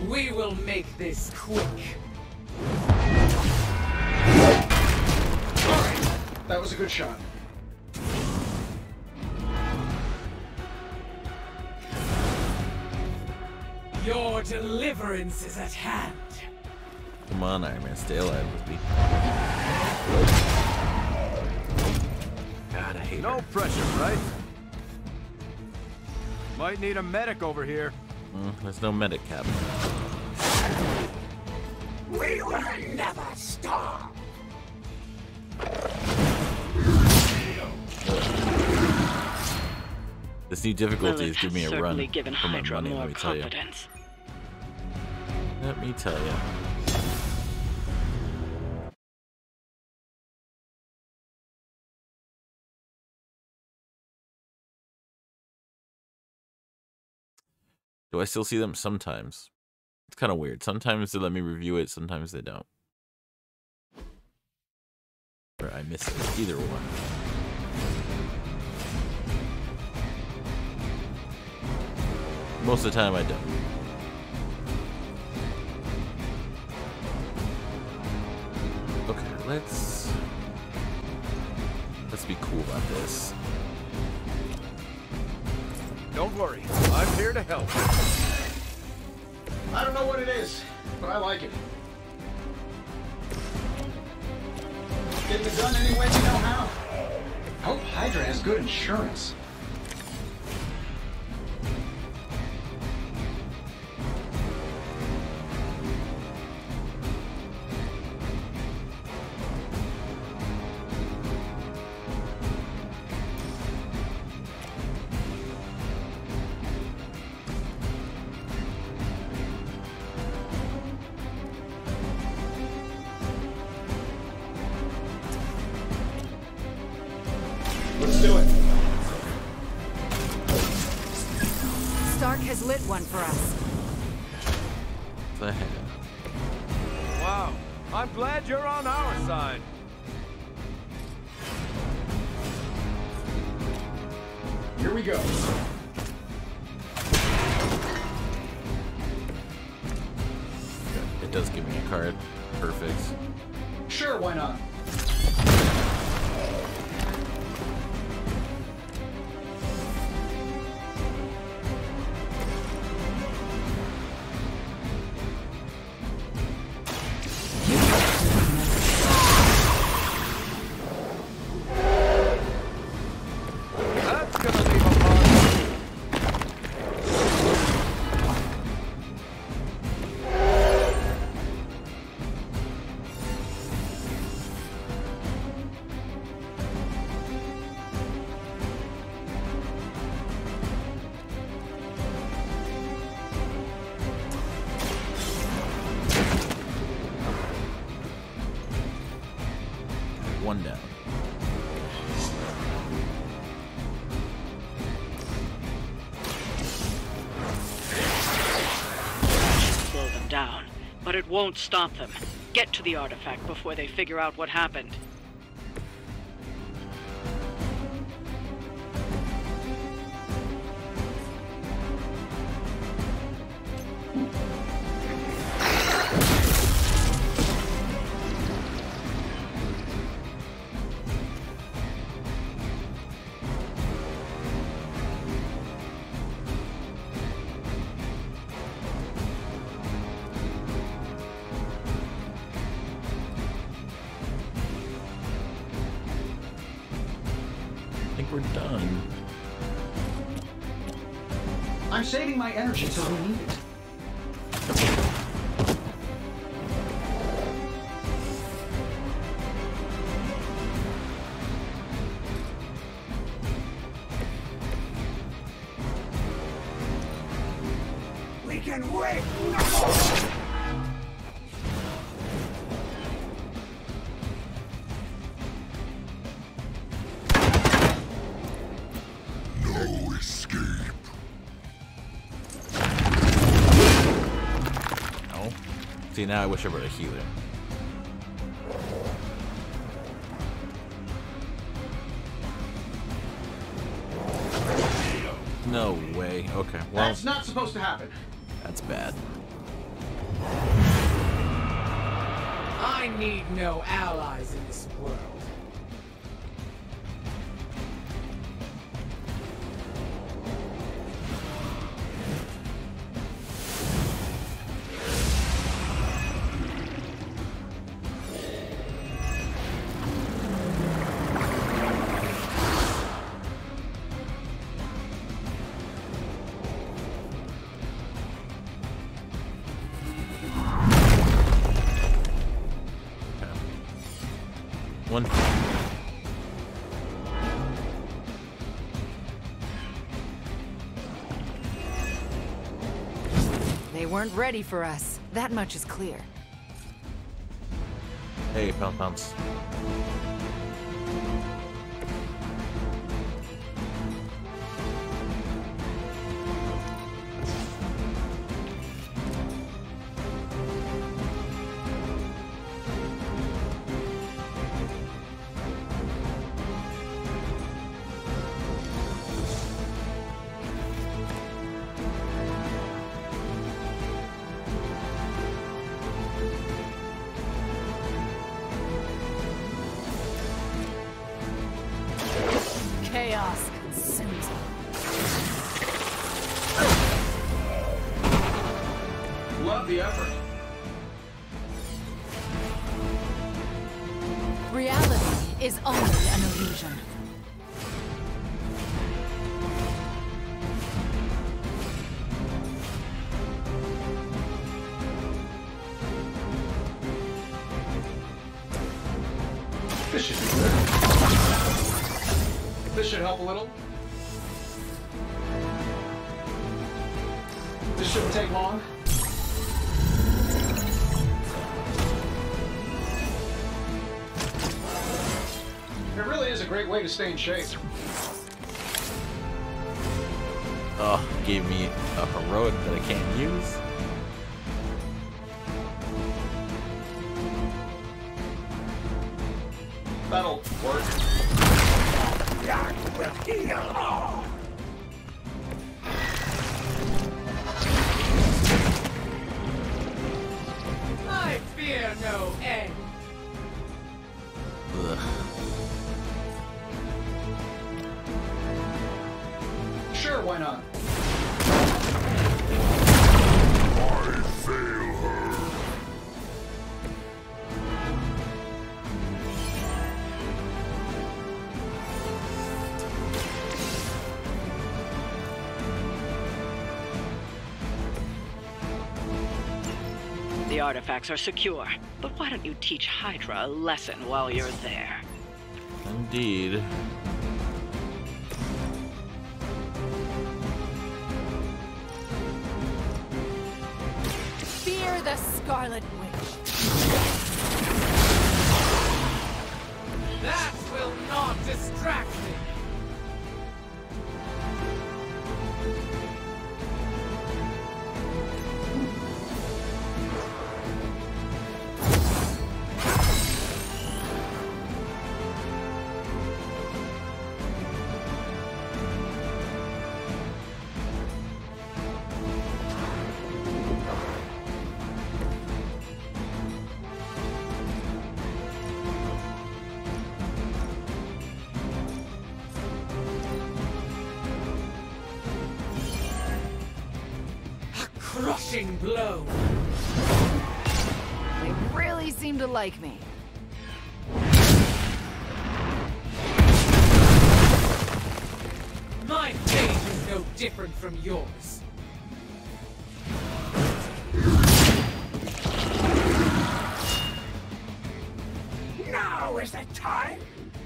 We will make this quick. Alright, that was a good shot. Your deliverance is at hand. Come on, Iron Man, stay alive with me. God, I hate No her. pressure, right? Might need a medic over here. There's no medic, Captain. We will never stop. This new difficulty Lilith is giving me has a run certainly given for my Hydra money, more let me tell you. confidence. Let me tell you. Do I still see them? Sometimes. It's kind of weird. Sometimes they let me review it, sometimes they don't. Or I miss it. Either one. Most of the time I don't. Okay, let's be cool about this. Don't worry, I'm here to help. I don't know what it is, but I like it. Getting it done any way we know how. I hope Hydra has good insurance. Let's do it. Stark has lit one for us. The heck? Wow, I'm glad you're on our side. Here we go. It does give me a card. Perfect. Sure, why not? That's gonna leave a mark. One down. Slow them down, but it won't stop them. Get to the artifact before they figure out what happened. I think we're done. I'm saving my energy till we need it. We can wait no more. No escape. No. See, now I wish I were a healer. No way. Okay. Well, That's not supposed to happen. that's bad. I need no allies in this world. One. They weren't ready for us. That much is clear. Hey, pounce. Chaos consumes them. Love the effort. Reality is only an illusion. This should be good. This should help a little. This shouldn't take long. It really is a great way to stay in shape. Oh, gave me a heroic that I can't use. That'll work. That will heal all. I fear no end. Ugh. Sure, why not? I fail her. The artifacts are secure, but why don't you teach Hydra a lesson while you're there? Indeed. Fear the Scarlet Witch. That will not distract me. Crushing blow. They really seem to like me. My fate is no different from yours. Now is the time.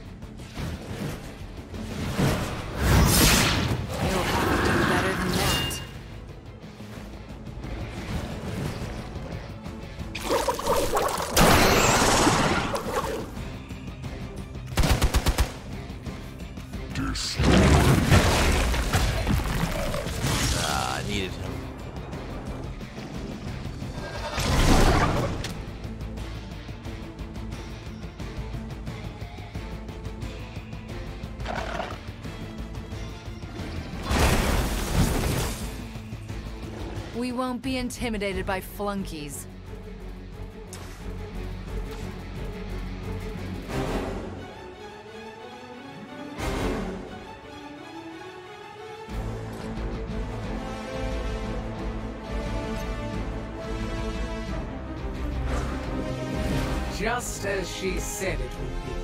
You'll have to do better than that. I needed him. We won't be intimidated by flunkies. Just as she said it would be.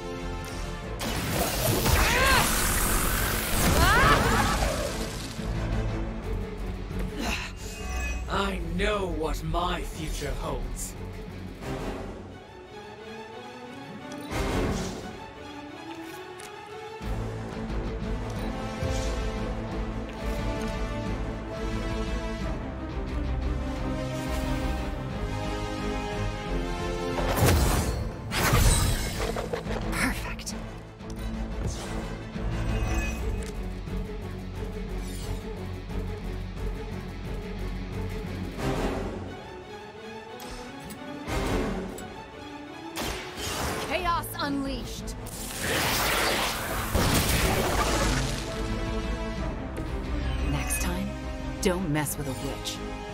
I know what my future holds. Perfect. Chaos unleashed. Next time, don't mess with a witch.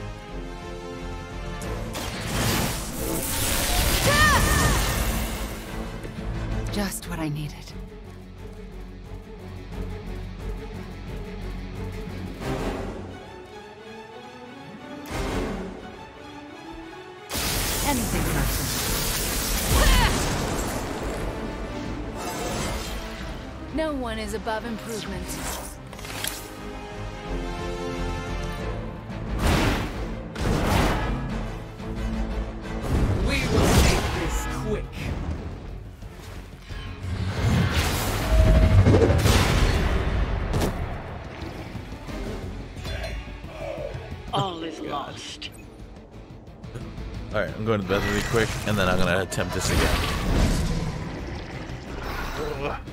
Just what I needed. Anything left. No one is above improvement. We will make this quick. All is lost. Alright, I'm going to bed really quick, and then I'm gonna attempt this again.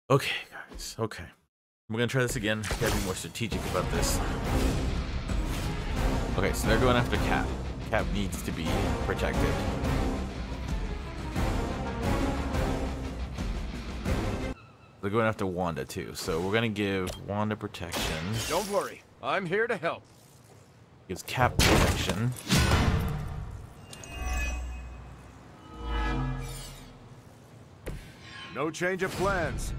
Okay, guys. Okay. We're gonna try this again. Gotta be more strategic about this. Okay, so they're going after Cap. Cap needs to be protected. They're going after Wanda too, so we're gonna give Wanda protection. Don't worry, I'm here to help. Gives Cap protection. No change of plans.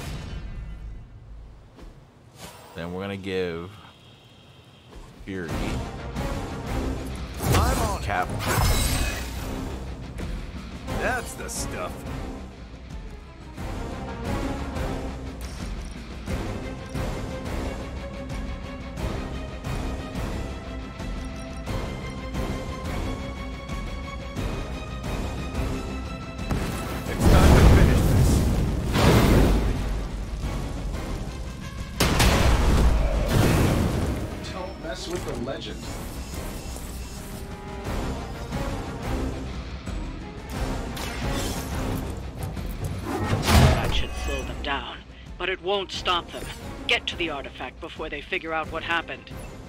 Then we're gonna give Fury I'm on it. Cap. That's the stuff. It's time to finish this. Don't mess with the legend. That should slow them down, but it won't stop them. Get to the artifact before they figure out what happened.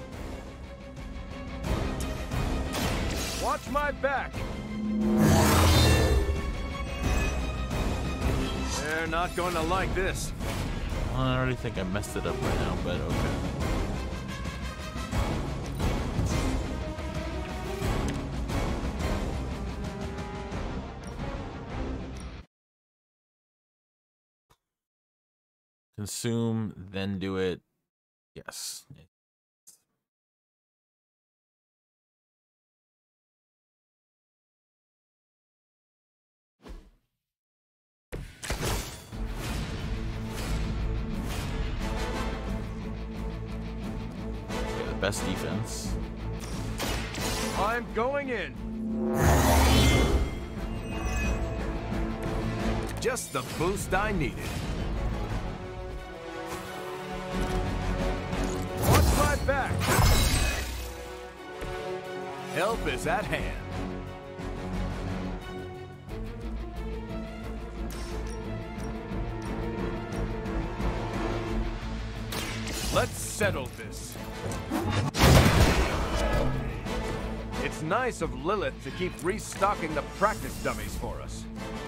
Watch my back. They're not going to like this. I already think I messed it up right now, but okay. Consume, then do it. Yes. Okay, the best defense. I'm going in. Just the boost I needed. Watch my back. Help is at hand. Let's settle this. It's nice of Lilith to keep restocking the practice dummies for us.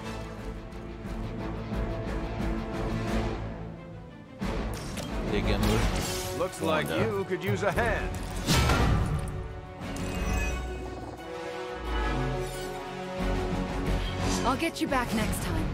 Dig in with Looks like Wanda. you could use a hand. I'll get you back next time.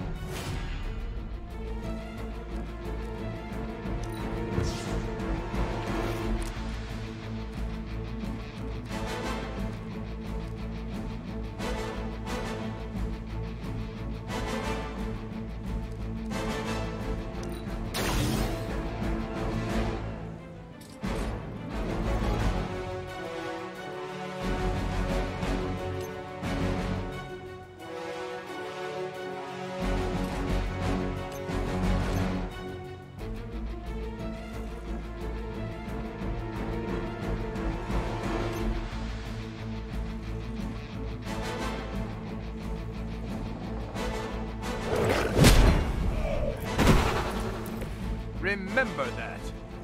Remember that.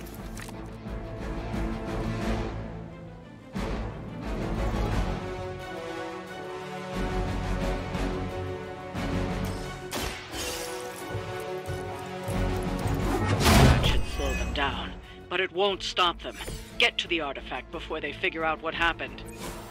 That should slow them down, but it won't stop them. Get to the artifact before they figure out what happened.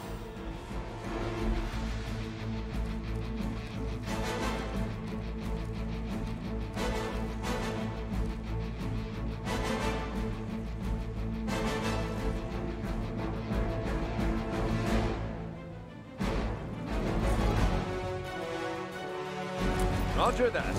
Roger that.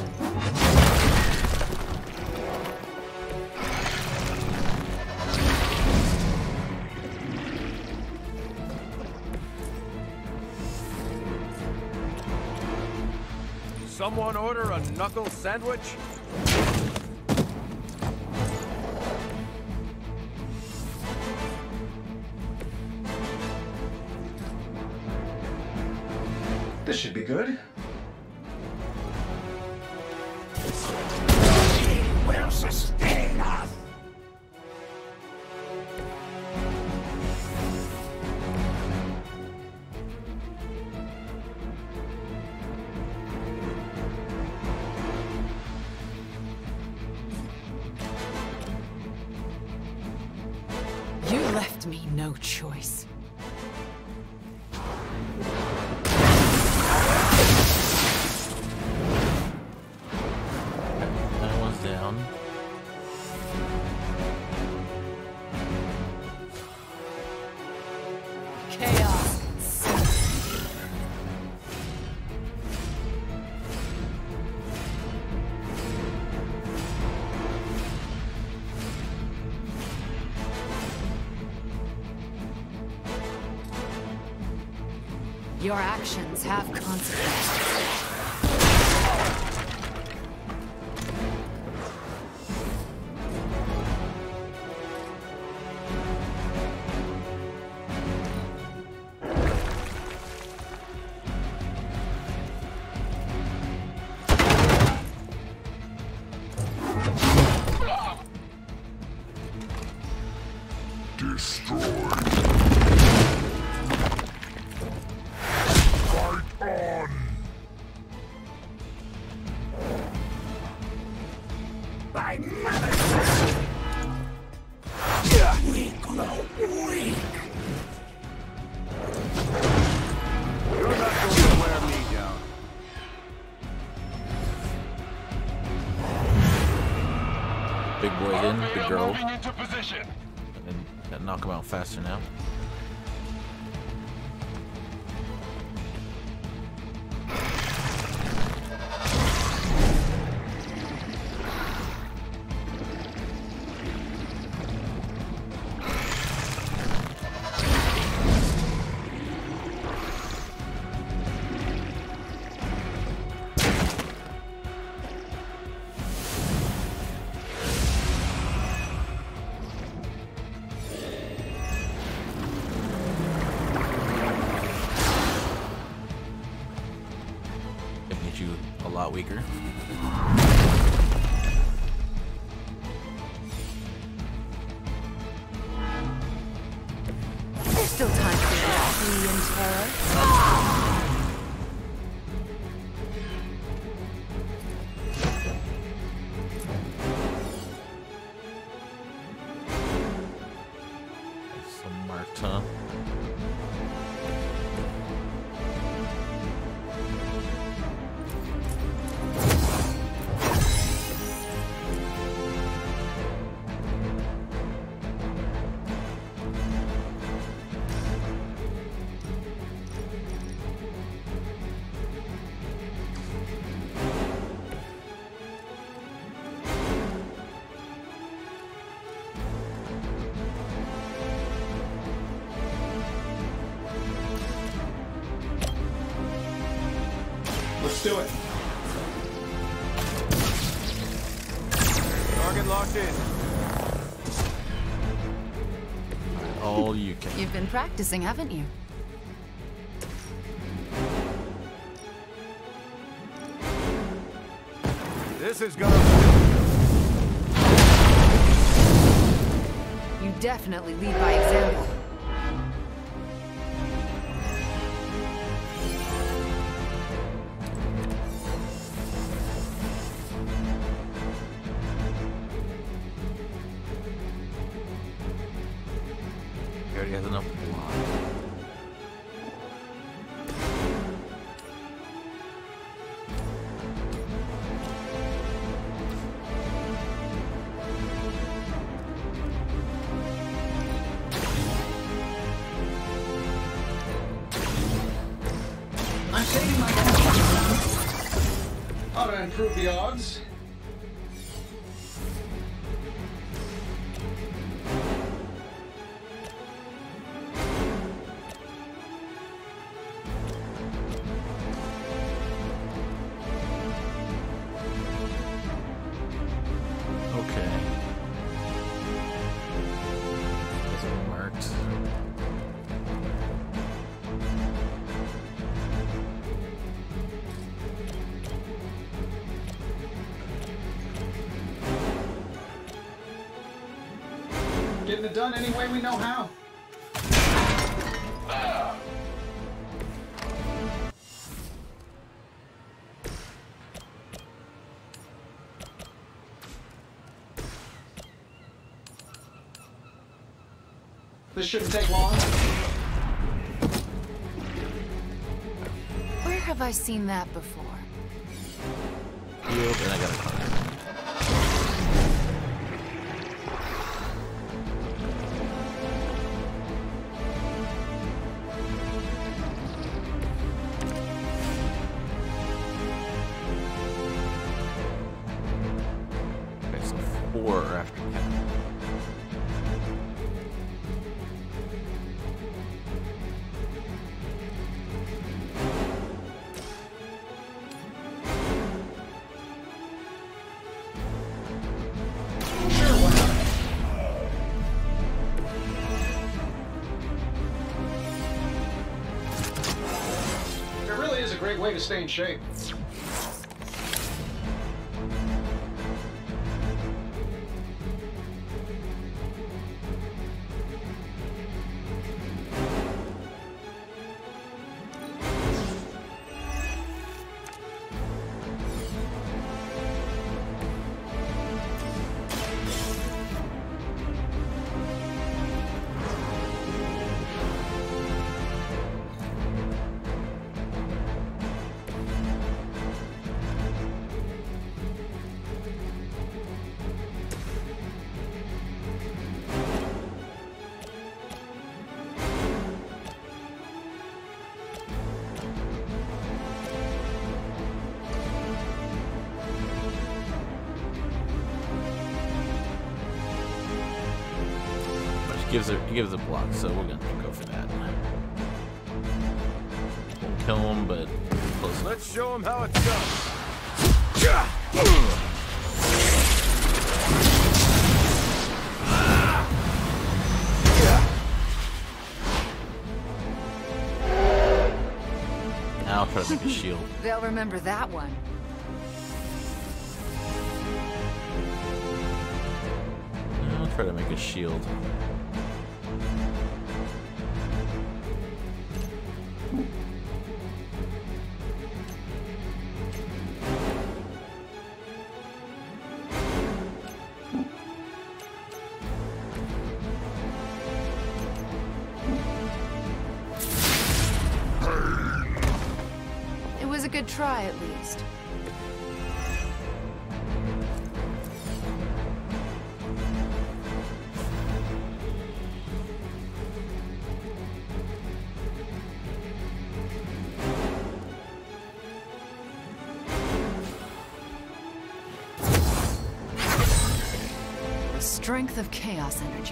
Someone order a knuckle sandwich? This should be good. left me no choice. That one's down. Chaos. Your actions have consequences. Big boy's in, big girl. And gotta knock him out faster now. You a lot weaker. There's still time for that flee in terror. Some marked, huh? Let's do it. Target locked in. All you can. You've been practicing, haven't you? This is gonna... You definitely lead by example. He already has enough block. I'm saving my energy. Ought to improve the odds. Okay. Those are marked. Getting it done any way we know how. This shouldn't take long. Where have I seen that before? Healed, and I got a card. Okay, so 4 are after Cat. Great way to stay in shape. He gives a block, so we're gonna go for that. Won't kill him, but close. Let's show him how it's done. Now I'll try to make a shield. They'll remember that one. I'll try to make a shield. It was a good try, at least. The strength of chaos energy.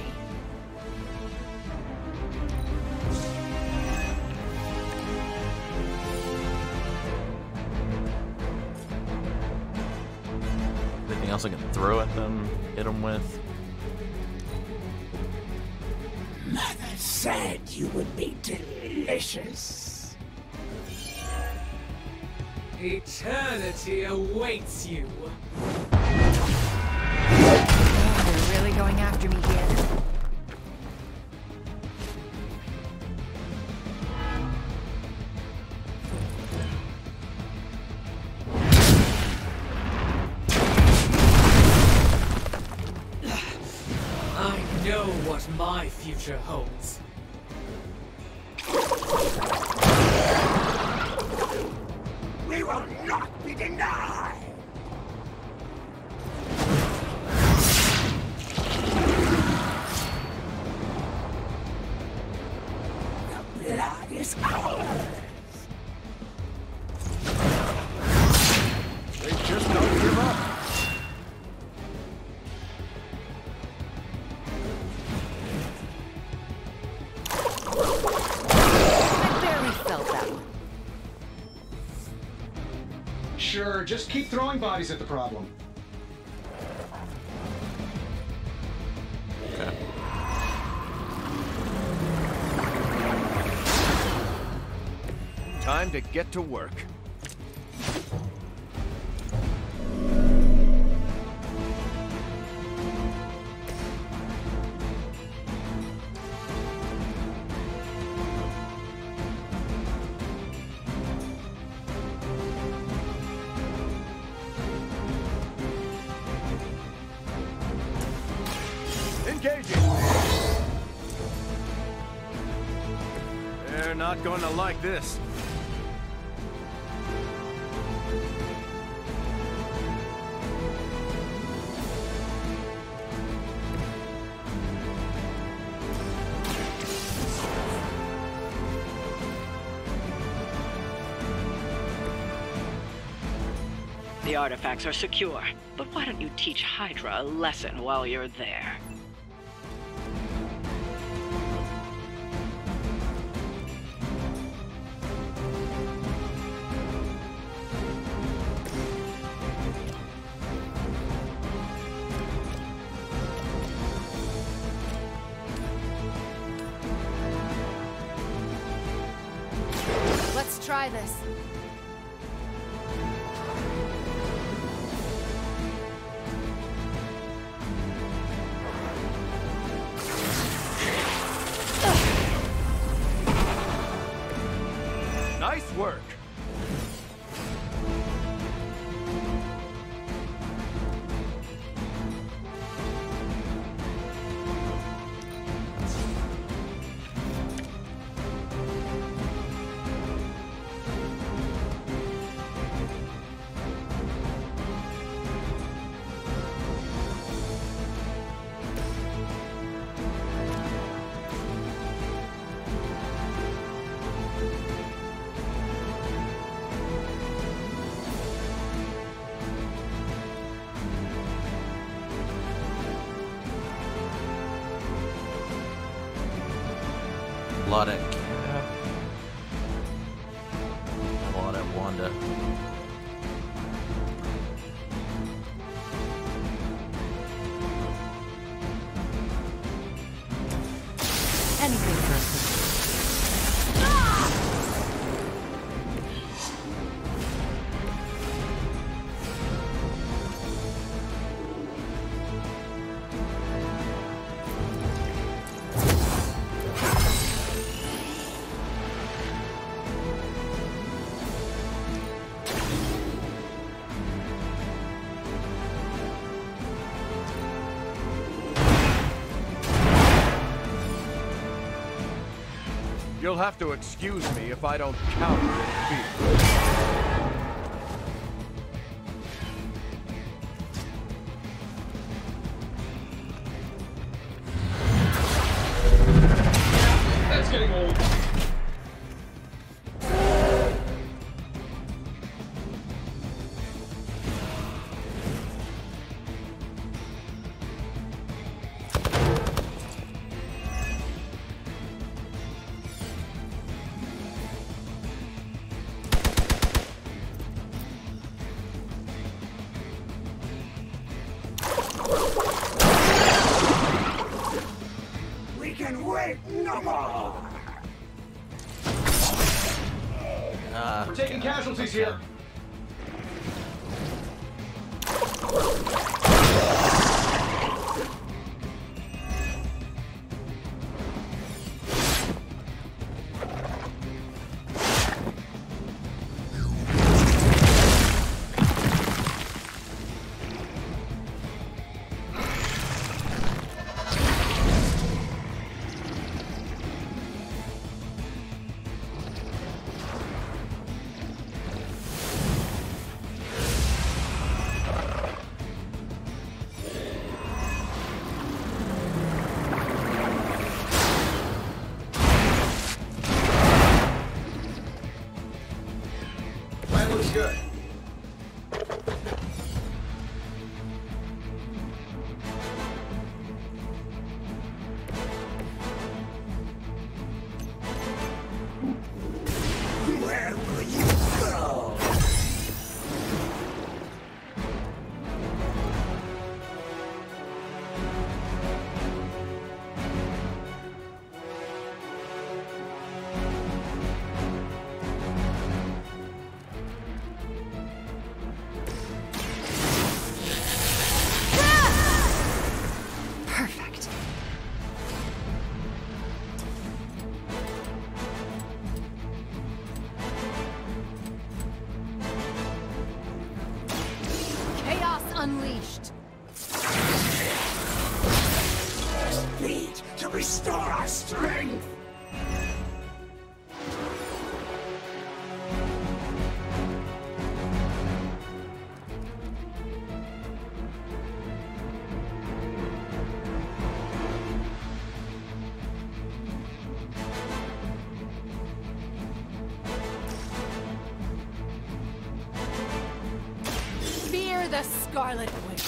Anything else I can throw at them, hit them with? Mother said you would be delicious. Eternity awaits you. They're really going after me here. I know what my future holds. We will not be denied! The blood is ours! They just don't give up. I barely felt that one. Sure, just keep throwing bodies at the problem. Okay. Time to get to work. Engaging. They're not going to like this. The artifacts are secure, but why don't you teach Hydra a lesson while you're there? Let's try this. Nice work. Lodek. Lodek Wanda. Anything for a cookie. You'll have to excuse me if I don't counter in fear. That's getting old. We can wait no more! We're taking casualties here. Plan looks good. Where will you go? You're the Scarlet Witch.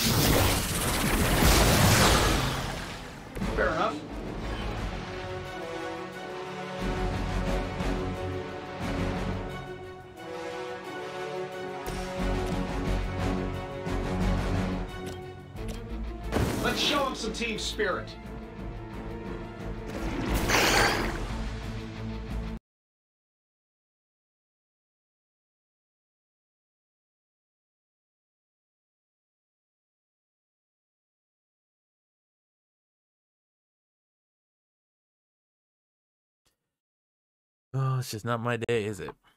Fair enough. Let's show him some team spirit. Oh, it's just not my day, is it?